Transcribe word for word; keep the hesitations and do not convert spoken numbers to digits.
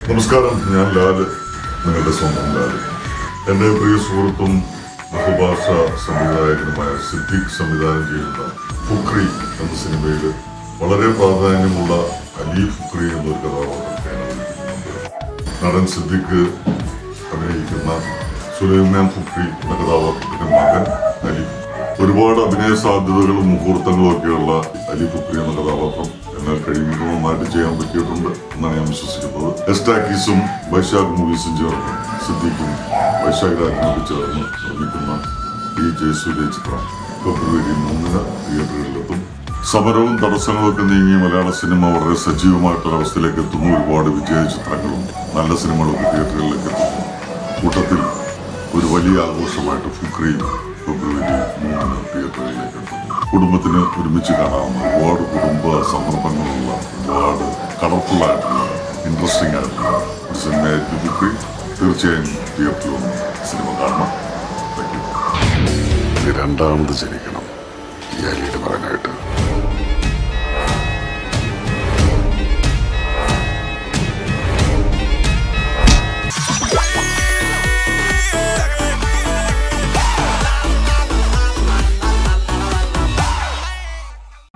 നമസ്കാരം, ഞാൻ ലാല്, നിങ്ങളുടെ സ്വന്തം ലാല്. എൻ്റെ പ്രിയ സുഹൃത്തും ബഹുഭാഷാ സംവിധായകനുമായ സിദ്ദിഖ് സംവിധാനം ചെയ്യുന്ന ഫുക്രി എന്ന സിനിമയിൽ വളരെ പ്രാധാന്യമുള്ള അലി ഫുക്രി എന്നൊരു കഥാപാത്രത്തെയാണ് അവതരിപ്പിക്കുന്നത്. നടൻ സിദ്ദിഖ് അഭിനയിക്കുന്ന സുലൈമാൻ ഫുക്രി എന്ന കഥാപാത്രത്തിന്റെ മകൻ അലി. ഒരുപാട് അഭിനയ സാധ്യതകളും മുഹൂർത്തങ്ങളും ഒക്കെയുള്ള അലി ഫുക്രി എന്ന കഥാപാത്രം എന്നാൽ കഴിയുമ്പോൾ നന്നായിട്ട് ചെയ്യാൻ പറ്റിയിട്ടുണ്ട് എന്നാണ് ഞാൻ വിശ്വസിക്കുന്നത്. എസ്റ്റാക്കീസും വൈശാഖ് മൂവീസും ചേർന്ന് സിദ്ദിഖും വൈശാഖ് രാജിനോട് ചേർന്ന് നിർമ്മിക്കുന്ന ഈ ജയസൂര്യ ചിത്രം ഫെബ്രുവരി മൂന്നിന് തിയേറ്ററുകളിലെത്തും. സമരവും തടസ്സങ്ങളും ഒക്കെ നീങ്ങിയ മലയാള സിനിമ വളരെ സജീവമായിട്ടൊരവസ്ഥയിലേക്ക് എത്തുന്നു. ഒരുപാട് വിജയ ചിത്രങ്ങളും നല്ല സിനിമകളൊക്കെ തിയേറ്ററുകളിലേക്ക് എത്തുന്നു. കൂട്ടത്തിൽ ഒരു വലിയ ആഘോഷമായിട്ട് ഫുക്രിയും ഫെബ്രുവരി മൂന്നിന് തിയേറ്ററുകളിലേക്ക് എത്തുന്നു. കുടുംബത്തിന് ഒരുമിച്ച് കാണാവുന്ന ഒരുപാട് കുടുംബ സന്ദർഭങ്ങളുള്ള ഒരുപാട് കളർഫുള്ളായിട്ടുള്ള ഇൻട്രസ്റ്റിംഗ് ആയിട്ടുള്ള ഒരു സിനിമയായിരിക്കും ഫുക്രി. തീർച്ചയായും തിയേറ്ററിൽ വന്ന് സിനിമ കാണണം. രണ്ടാമത് ജനിക്കണം.